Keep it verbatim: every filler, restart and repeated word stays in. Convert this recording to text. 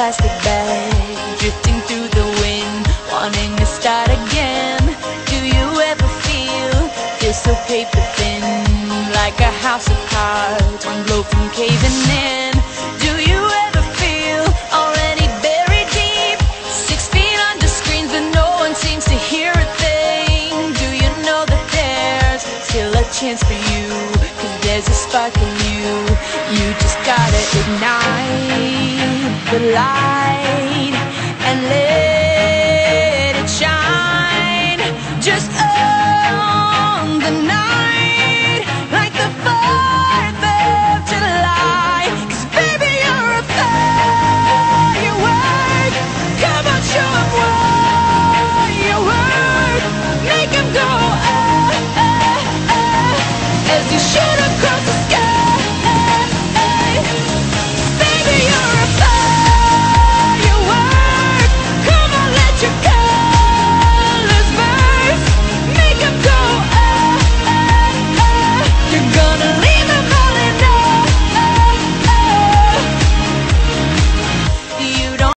plastic bag, drifting through the wind, wanting to start again. Do you ever feel, feel so paper thin, like a house of cards, one blow from caving in? Do you ever feel already buried deep, six feet under screens but no one seems to hear a thing? Do you know that there's still a chance for you, 'cause there's a spark in you. You just gotta ignite the light and let it shine. Just own the night like the fourth of July. 'Cause baby, you're a firework. Come on, show 'em what you're worth. Make 'em go, oh, oh, oh, as you show.